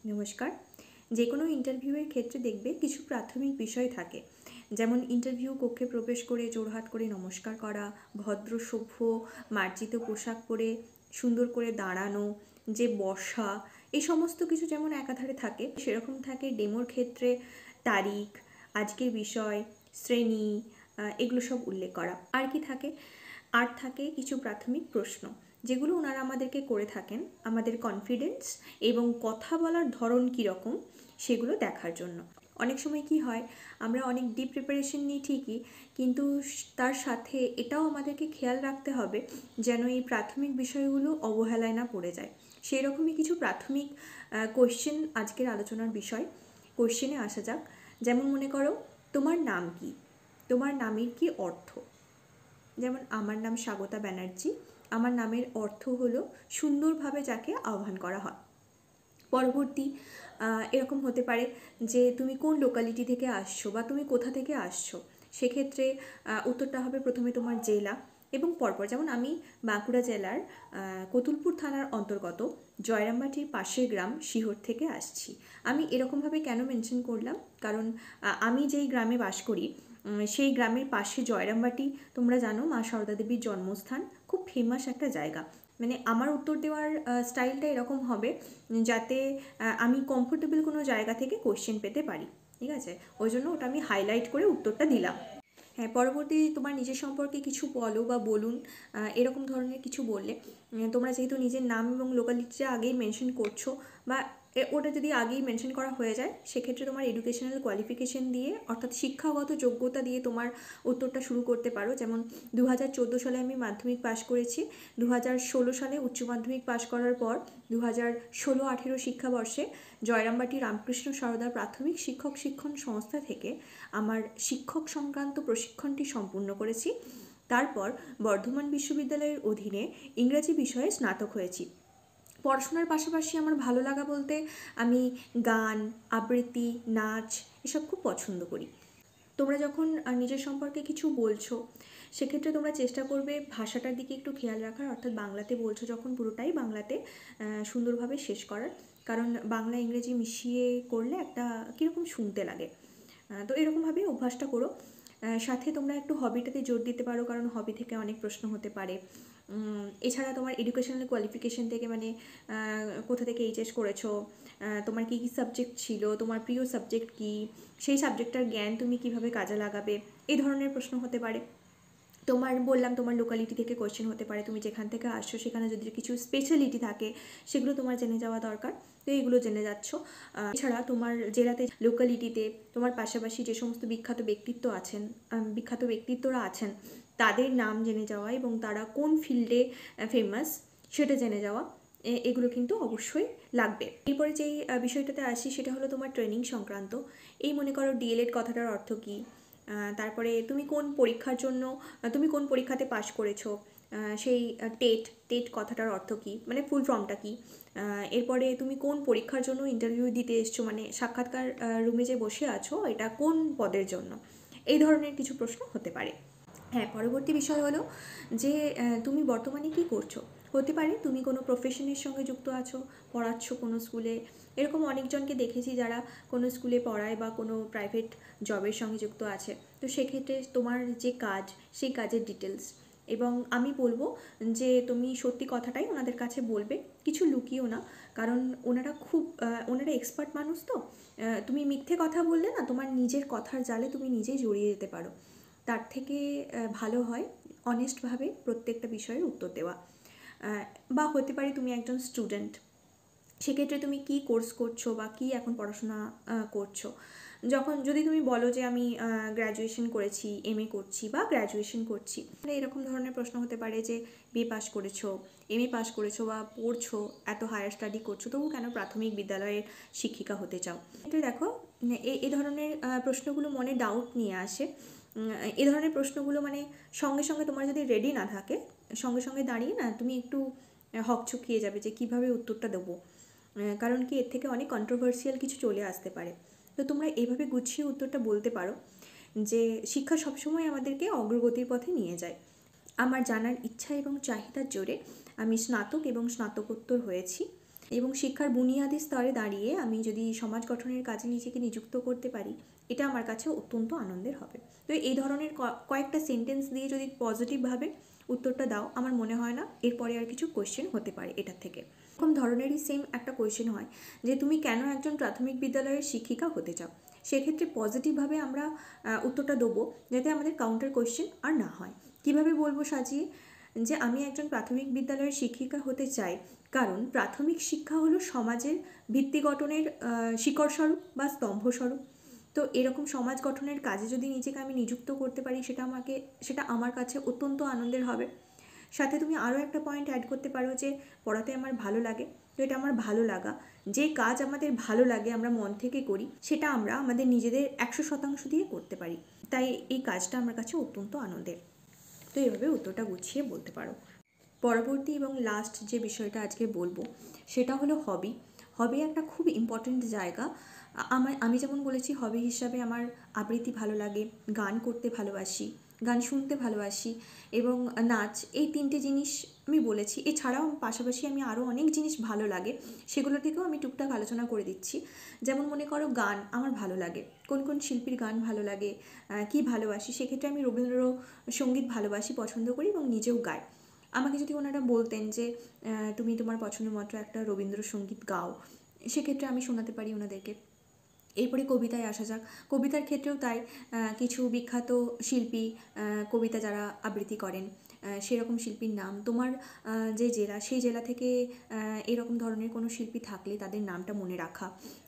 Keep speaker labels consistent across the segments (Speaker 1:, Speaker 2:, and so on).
Speaker 1: নমস্কার। যে কোনো ইন্টারভিউয়ের ক্ষেত্রে দেখবে কিছু প্রাথমিক বিষয় থাকে, যেমন ইন্টারভিউ কক্ষে প্রবেশ করে জোড়হাত করে নমস্কার করা, ভদ্র সভ্য মার্জিত পোশাক পরে সুন্দর করে দাঁড়ানো, যে বসা, এই সমস্ত কিছু যেমন একাধারে থাকে সেরকম থাকে ডেমোর ক্ষেত্রে তারিখ, আজকের বিষয়, শ্রেণী, এগুলো সব উল্লেখ করা। আর কি থাকে? আর থাকে কিছু প্রাথমিক প্রশ্ন, যেগুলো ওনারা আমাদেরকে করে থাকেন আমাদের কনফিডেন্স এবং কথা বলার ধরন কীরকম সেগুলো দেখার জন্য। অনেক সময় কি হয়, আমরা অনেক ডিপ প্রিপারেশন নিই ঠিকই, কিন্তু তার সাথে এটাও আমাদেরকে খেয়াল রাখতে হবে যেন এই প্রাথমিক বিষয়গুলো অবহেলায় না পড়ে যায়। সেই রকমই কিছু প্রাথমিক কোয়েশ্চেন আজকের আলোচনার বিষয়। কোয়েশ্চেনে আসা যাক। যেমন মনে করো, তোমার নাম কি? তোমার নামের কি অর্থ? যেমন আমার নাম স্বাগতা ব্যানার্জি, আমার নামের অর্থ হলো সুন্দরভাবে যাকে আহ্বান করা হয়। পরবর্তী এরকম হতে পারে যে তুমি কোন লোকালিটি থেকে আসছো বা তুমি কোথা থেকে আসছো। সেক্ষেত্রে উত্তরটা হবে প্রথমে তোমার জেলা এবং পরপর। যেমন আমি বাঁকুড়া জেলার কতুলপুর থানার অন্তর্গত জয়রামবাটির পাশের গ্রাম শিহর থেকে আসছি। আমি এরকমভাবে কেন মেনশন করলাম, কারণ আমি যেই গ্রামে বাস করি সেই গ্রামের পাশে জয়রামবাটি, তোমরা জানো, মা সারদা দেবীর জন্মস্থান, খুব ফেমাস একটা জায়গা। মানে আমার উত্তর দেওয়ার স্টাইলটা এরকম হবে যাতে আমি কমফোর্টেবল কোনো জায়গা থেকে কোশ্চেন পেতে পারি। ঠিক আছে, ওই জন্য ওটা আমি হাইলাইট করে উত্তরটা দিলাম। হ্যাঁ, পরবর্তী তোমার নিজের সম্পর্কে কিছু বলো বা বলুন, এরকম ধরনের কিছু বললে তোমরা যেহেতু নিজের নাম এবং লোকালিটিটা আগেই মেনশন করছো, বা ওটা যদি আগেই মেনশন করা হয়ে যায়, সেক্ষেত্রে তোমার এডুকেশনাল কোয়ালিফিকেশন দিয়ে, অর্থাৎ শিক্ষাগত যোগ্যতা দিয়ে তোমার উত্তরটা শুরু করতে পারো। যেমন 2014 সালে আমি মাধ্যমিক পাশ করেছি, 2016 সালে উচ্চ মাধ্যমিক পাশ করার পর 2016-18 শিক্ষাবর্ষে জয়রামবাটি রামকৃষ্ণ সারদা প্রাথমিক শিক্ষক শিক্ষণ সংস্থা থেকে আমার শিক্ষক সংক্রান্ত প্রশিক্ষণটি সম্পূর্ণ করেছি। তারপর বর্ধমান বিশ্ববিদ্যালয়ের অধীনে ইংরেজি বিষয়ে স্নাতক হয়েছি। পড়াশোনার পাশাপাশি আমার ভালো লাগা বলতে আমি গান, আবৃত্তি, নাচ এসব খুব পছন্দ করি। তোমরা যখন নিজের সম্পর্কে কিছু বলছো, সেক্ষেত্রে তোমরা চেষ্টা করবে ভাষাটার দিকে একটু খেয়াল রাখার, অর্থাৎ বাংলাতে বলছো যখন পুরোটাই বাংলাতে সুন্দরভাবে শেষ করার। কারণ বাংলা ইংরেজি মিশিয়ে করলে একটা কীরকম শুনতে লাগে। তো এরকমভাবেই অভ্যাসটা করো। সাথে তোমরা একটু হবিটাতে জোর দিতে পারো, কারণ হবি থেকে অনেক প্রশ্ন হতে পারে। এছাড়া তোমার এডুকেশনাল কোয়ালিফিকেশন থেকে, মানে কোথা থেকে এইচএস করেছো, তোমার কী কী সাবজেক্ট ছিল, তোমার প্রিয় সাবজেক্ট কী, সেই সাবজেক্টটার জ্ঞান তুমি কিভাবে কাজে লাগাবে, এই ধরনের প্রশ্ন হতে পারে। তোমার বললাম তোমার লোকালিটি থেকে কোয়েশ্চেন হতে পারে, তুমি যেখান থেকে আসছো সেখানে যদি কিছু স্পেশালিটি থাকে সেগুলো তোমার জেনে যাওয়া দরকার, তো এইগুলো জেনে যাচ্ছ। এছাড়া তোমার জেলাতে লোকালিটিতে তোমার পাশাপাশি যে সমস্ত বিখ্যাত ব্যক্তিত্বরা আছেন তাদের নাম জেনে যাওয়া এবং তারা কোন ফিল্ডে ফেমাস সেটা জেনে যাওয়া, এগুলো কিন্তু অবশ্যই লাগবে। এরপরে যেই বিষয়টাতে আসি সেটা হলো তোমার ট্রেনিং সংক্রান্ত। এই মনে করো ডিএলএড কথাটার অর্থ কী, তারপরে তুমি কোন পরীক্ষাতে পাশ করেছো, সেই টেট কথাটার অর্থ কী, মানে ফুল ফর্মটা কী। এরপরে তুমি কোন পরীক্ষার জন্য ইন্টারভিউ দিতে এসছো, মানে সাক্ষাৎকার রুমে যে বসে আছো এটা কোন পদের জন্য, এই ধরনের কিছু প্রশ্ন হতে পারে। হ্যাঁ, পরবর্তী বিষয় হলো যে তুমি বর্তমানে কি করছো। হতে পারে তুমি কোনো প্রফেশনের সঙ্গে যুক্ত আছো, পড়াচ্ছ কোনো স্কুলে। এরকম অনেকজনকে দেখেছি যারা কোনো স্কুলে পড়ায় বা কোনো প্রাইভেট জবের সঙ্গে যুক্ত আছে। তো সেক্ষেত্রে তোমার যে কাজ, সেই কাজের ডিটেলস, এবং আমি বলবো যে তুমি সত্যি কথাটাই ওনাদের কাছে বলবে, কিছু লুকিও না। কারণ ওনারা এক্সপার্ট মানুষ, তো তুমি মিথ্যে কথা বললে না, তোমার নিজের কথার জালে তুমি নিজেই জড়িয়ে যেতে পারো। তার থেকে ভালো হয় অনেস্টভাবে প্রত্যেকটা বিষয়ের উত্তর দেওয়া। বা হতে পারে তুমি একজন স্টুডেন্ট, সেক্ষেত্রে তুমি কি কোর্স করছো বা কি এখন পড়াশোনা করছো। যদি তুমি বলো যে আমি গ্র্যাজুয়েশন করেছি, এমএ করছি বা গ্র্যাজুয়েশন করছি, তাহলে এরকম ধরনের প্রশ্ন হতে পারে যে বিএ পাস করেছো, এমএ পাস করেছো বা পড়ছো, এত হায়ার স্টাডি করছো, তবু কেন প্রাথমিক বিদ্যালয়ের শিক্ষিকা হতে চাও। এটা দেখো, এই ধরনের প্রশ্নগুলো মনে ডাউট নিয়ে আসে। এই ধরনের প্রশ্নগুলো মানে সঙ্গে সঙ্গে তোমার যদি রেডি না থাকে, সঙ্গে সঙ্গে দাঁড়িয়ে না তুমি একটু হকচকিয়ে যাবে যে কিভাবে উত্তরটা দেবো। কারণ কি, এর থেকে অনেক কন্ট্রোভার্সিয়াল কিছু চলে আসতে পারে। তো তোমরা এইভাবে গুছিয়ে উত্তরটা বলতে পারো যে শিক্ষা সবসময় আমাদেরকে অগ্রগতির পথে নিয়ে যায়। আমার জানার ইচ্ছা এবং চাহিদার জোরে আমি স্নাতক এবং স্নাতকোত্তর হয়েছি। এবং শিক্ষার বুনিয়াদি স্তরে দাঁড়িয়ে আমি যদি সমাজ গঠনের কাজে নিজেকে নিযুক্ত করতে পারি, এটা আমার কাছে অত্যন্ত আনন্দের হবে। তো এই ধরনের কয়েকটা সেন্টেন্স দিয়ে যদি পজিটিভভাবে উত্তরটা দাও, আমার মনে হয় না এরপরে আর কিছু কোয়েশ্চেন হতে পারে এটার থেকে। এরকম ধরনেরই সেম একটা কোয়েশ্চেন হয় যে তুমি কেন একজন প্রাথমিক বিদ্যালয়ের শিক্ষিকা হতে চাও। সেক্ষেত্রে পজিটিভভাবে আমরা উত্তরটা দেবো, যাতে আমাদের কাউন্টার কোয়েশ্চেন আর না হয়। কিভাবে বলবো সাজিয়ে যে আমি একজন প্রাথমিক বিদ্যালয়ের শিক্ষিকা হতে চাই, কারণ প্রাথমিক শিক্ষা হলো সমাজের ভিত্তি গঠনের শিকড়স্বরূপ বা স্তম্ভস্বরূপ। তো এরকম সমাজ গঠনের কাজে যদি নিজেকে আমি নিযুক্ত করতে পারি, সেটা আমার কাছে অত্যন্ত আনন্দের হবে। সাথে তুমি আরও একটা পয়েন্ট অ্যাড করতে পারো যে পড়াতে আমার ভালো লাগে। তো এটা আমার ভালো লাগা, যে কাজ আমাদের ভালো লাগে আমরা মন থেকে করি, সেটা আমরা আমাদের নিজেদের 100% দিয়ে করতে পারি। তাই এই কাজটা আমার কাছে অত্যন্ত আনন্দের। তো এভাবে উত্তরটা গুছিয়ে বলতে পারো। পরবর্তী এবং লাস্ট যে বিষয়টা আজকে বলবো সেটা হলো হবি। হবি একটা খুব ইম্পর্ট্যান্ট জায়গা। আমি যেমন বলেছি, হবি হিসাবে আমার আবৃত্তি ভালো লাগে, গান করতে ভালোবাসি, গান শুনতে ভালোবাসি এবং নাচ, এই তিনটে জিনিস আমি বলেছি। এছাড়াও পাশাপাশি আমি আরও অনেক জিনিস ভালো লাগে, সেগুলো থেকেও আমি টুকটাক আলোচনা করে দিচ্ছি। যেমন মনে করো, গান আমার ভালো লাগে, কোন কোন শিল্পীর গান ভালো লাগে, কি ভালোবাসি, সেক্ষেত্রে আমি রবীন্দ্রসঙ্গীত ভালোবাসি, পছন্দ করি এবং নিজেও গাই। আমাকে যদি ওনারা বলতেন যে তুমি তোমার পছন্দ মতো একটা রবীন্দ্রসঙ্গীত গাও, সেক্ষেত্রে আমি শোনাতে পারি ওনাদেরকে। এরপরে কবিতায় আসা যাক। কবিতার ক্ষেত্রেও তাই, কিছু বিখ্যাত শিল্পী কবিতা যারা আবৃত্তি করেন, সেরকম শিল্পীর নাম, তোমার যে জেলা, সেই জেলা থেকে এরকম ধরনের কোনো শিল্পী থাকলে তাদের নামটা মনে রাখা।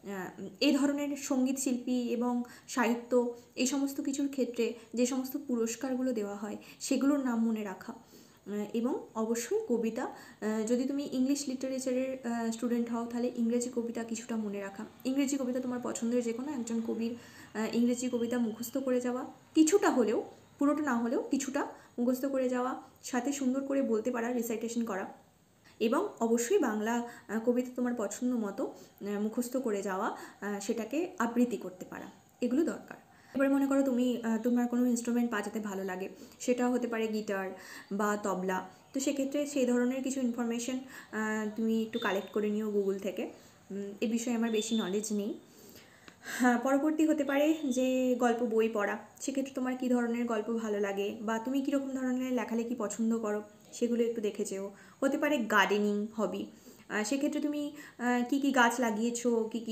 Speaker 1: এই ধরনের সঙ্গীত শিল্পী এবং সাহিত্য, এই সমস্ত কিছুর ক্ষেত্রে যে সমস্ত পুরস্কারগুলো দেওয়া হয়, সেগুলোর নাম মনে রাখা। এবং অবশ্যই কবিতা, যদি তুমি ইংলিশ লিটারেচারের স্টুডেন্ট হও, তাহলে ইংরেজি কবিতা কিছুটা মনে রাখা। ইংরেজি কবিতা তোমার পছন্দের যে কোনো একজন কবির ইংরেজি কবিতা মুখস্থ করে যাওয়া, কিছুটা হলেও, পুরোটা না হলেও কিছুটা মুখস্থ করে যাওয়া, সাথে সুন্দর করে বলতে পারা, রিসাইটেশন করা, এবং অবশ্যই বাংলা কবিতা তোমার পছন্দ মতো মুখস্থ করে যাওয়া, সেটাকে আবৃত্তি করতে পারা, এগুলো দরকার। এবার মনে করো তোমার কোনো ইনস্ট্রুমেন্ট বাজাতে ভালো লাগে, সেটা হতে পারে গিটার বা তবলা। তো সেক্ষেত্রে সেই ধরনের কিছু ইনফরমেশন তুমি একটু কালেক্ট করে নিও গুগল থেকে। এ বিষয়ে আমার বেশি নলেজ নেই। হ্যাঁ, পরবর্তী হতে পারে যে গল্প বই পড়া। সেক্ষেত্রে তোমার কী ধরনের গল্প ভালো লাগে বা তুমি কীরকম ধরনের লেখালেখি পছন্দ করো, সেগুলো একটু দেখে যেও। হতে পারে গার্ডেনিং হবি। সেক্ষেত্রে তুমি কী কী গাছ লাগিয়েছো,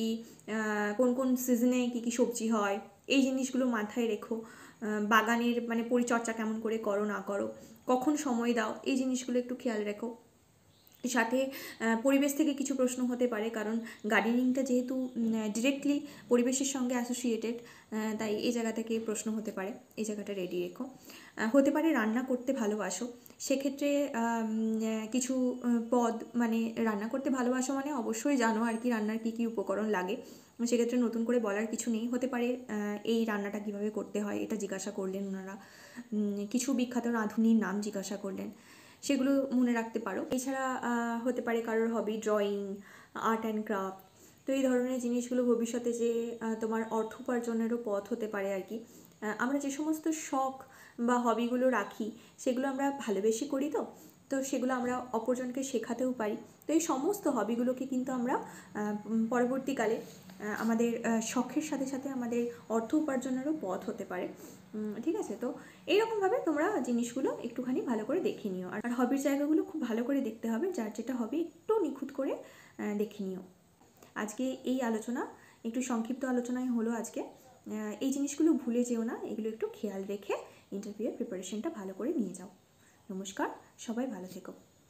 Speaker 1: কোন কোন সিজনে কী কী সবজি হয়, এই জিনিসগুলো মাথায় রেখো। বাগানের মানে পরিচর্যা কেমন করে করো না করো, কখন সময় দাও, এই জিনিসগুলো একটু খেয়াল রেখো। সাথে পরিবেশ থেকে কিছু প্রশ্ন হতে পারে, কারণ গার্ডেনিংটা যেহেতু ডিরেক্টলি পরিবেশের সঙ্গে অ্যাসোসিয়েটেড, তাই এই জায়গা থেকে প্রশ্ন হতে পারে, এই জায়গাটা রেডি রেখো। হতে পারে রান্না করতে ভালোবাসো, সেক্ষেত্রে কিছু পদ, মানে রান্না করতে ভালোবাসো মানে অবশ্যই জানো আর কি রান্নার কী কী উপকরণ লাগে, সেক্ষেত্রে নতুন করে বলার কিছু নেই। হতে পারে এই রান্নাটা কীভাবে করতে হয় এটা জিজ্ঞাসা করলেন ওনারা, কিছু বিখ্যাত রাঁধুনির নাম জিজ্ঞাসা করলেন, সেগুলো মনে রাখতে পারো। এছাড়া হতে পারে কারোর hobby drawing, art and craft. তো এই ধরনের জিনিসগুলো ভবিষ্যতে যে তোমার অর্থ উপার্জনেরও পথ হতে পারে আর কি। আমরা যে সমস্ত শখ বা হবিগুলো রাখি, সেগুলো আমরা ভালোবেসে করি, তো সেগুলো আমরা অপরজনকে শেখাতেও পারি। তো এই সমস্ত হবিগুলোকে কিন্তু আমরা পরবর্তীকালে আমাদের শখের সাথে সাথে আমাদের অর্থ উপার্জনেরও পথ হতে পারে। ঠিক আছে, তো এইরকমভাবে তোমরা জিনিসগুলো একটুখানি ভালো করে দেখে নিও। আর হবির জায়গাগুলো খুব ভালো করে দেখতে হবে, যার যেটা হবে একটু নিখুঁত করে দেখে নিও। আজকে এই আলোচনা একটু সংক্ষিপ্ত আলোচনাই হলো আজকে। এই জিনিসগুলো ভুলে যেও না, এগুলো একটু খেয়াল রেখে ইন্টারভিউয়ের প্রিপারেশনটা ভালো করে নিয়ে যাও। নমস্কার, সবাই ভালো থেকো।